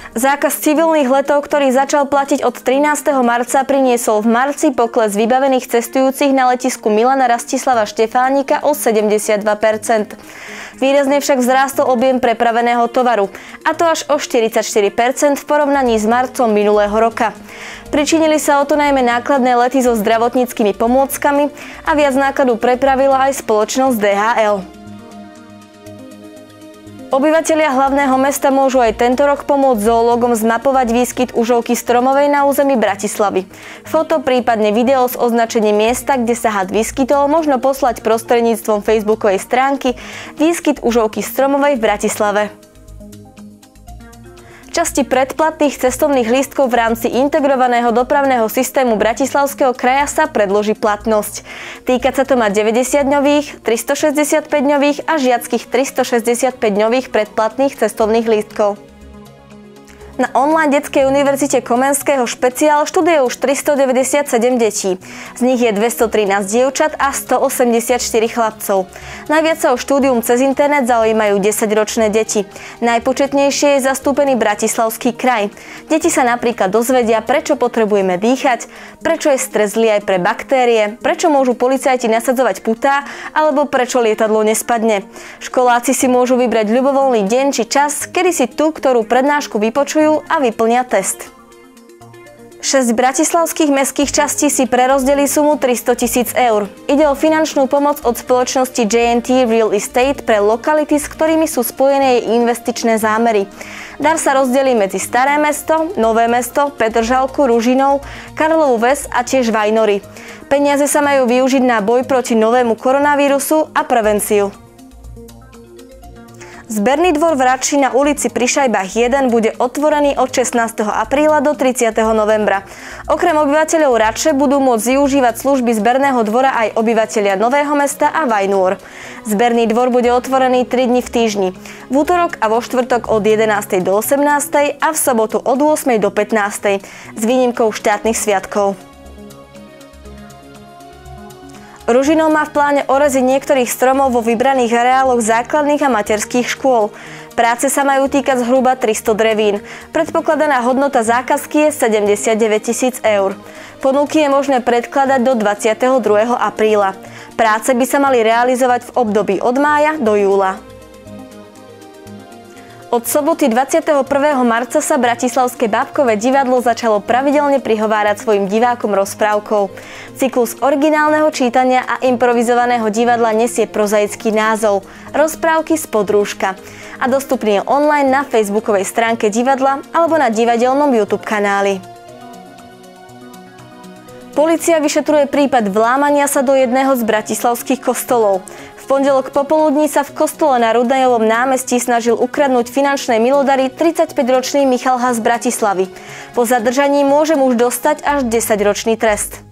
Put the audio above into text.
Zákaz civilných letov, ktorý začal platiť od 13. marca, priniesol v marci pokles vybavených cestujúcich na letisku Milana Rastislava Štefánika o 72%. Výrazne však vzrástol objem prepraveného tovaru, a to až o 44% v porovnaní s marcom minulého roka. Pričinili sa o to najmä nákladné lety so zdravotníckymi pomôckami a viac nákladu prepravila aj spoločnosť DHL. Obyvatelia hlavného mesta môžu aj tento rok pomôcť zoológom zmapovať výskyt užovky stromovej na území Bratislavy. Foto, prípadne video s označením miesta, kde sa had vyskytol, možno poslať prostredníctvom facebookovej stránky Výskyt užovky stromovej v Bratislave. Časti predplatných cestovných lístkov v rámci integrovaného dopravného systému Bratislavského kraja sa predloží platnosť. Týkať sa to má 90-dňových, 365-dňových a žiackych 365-dňových predplatných cestovných lístkov. Na online detskej univerzite Komenského špeciál študuje už 397 detí. Z nich je 213 dievčat a 184 chlapcov. Najviac sa o štúdium cez internet zaujímajú 10-ročné deti. Najpočetnejšie je zastúpený Bratislavský kraj. Deti sa napríklad dozvedia, prečo potrebujeme dýchať, prečo je stres zlý aj pre baktérie, prečo môžu policajti nasadzovať putá, alebo prečo lietadlo nespadne. Školáci si môžu vybrať ľubovoľný deň či čas, kedy si tú, ktorú prednášku vypočujú, a vyplnia test. 6 bratislavských mestských častí si prerozdelí sumu 300 000 eur. Ide o finančnú pomoc od spoločnosti J&T Real Estate pre lokality, s ktorými sú spojené jej investičné zámery. Dar sa rozdelí medzi Staré mesto, Nové mesto, Petržalku, Ružinov, Karlovú Ves a tiež Vajnory. Peniaze sa majú využiť na boj proti novému koronavírusu a prevenciu. Zberný dvor v Ratši na ulici Pri Šajbách 1 bude otvorený od 16. apríla do 30. novembra. Okrem obyvateľov Ratše budú môcť využívať služby zberného dvora aj obyvatelia Nového mesta a Vajnôr. Zberný dvor bude otvorený 3 dni v týždni. V útorok a vo štvrtok od 11. do 18. a v sobotu od 8. do 15. s výnimkou štátnych sviatkov. Ružinov má v pláne oreziť niektorých stromov vo vybraných areáloch základných a materských škôl. Práce sa majú týkať zhruba 300 drevín. Predpokladaná hodnota zákazky je 79 000 eur. Ponuky je možné predkladať do 22. apríla. Práce by sa mali realizovať v období od mája do júla. Od soboty 21. marca sa Bratislavské bábkové divadlo začalo pravidelne prihovárať svojim divákom rozprávkou. Cyklus originálneho čítania a improvizovaného divadla nesie prozaický názov Rozprávky z podrúžka a dostupný je online na facebookovej stránke divadla alebo na divadelnom YouTube kanáli. Polícia vyšetruje prípad vlámania sa do jedného z bratislavských kostolov. V pondelok popoludní sa v kostole na Rudnajovom námestí snažil ukradnúť finančné milodary 35-ročný Michal Has z Bratislavy. Po zadržaní môže muž dostať až 10-ročný trest.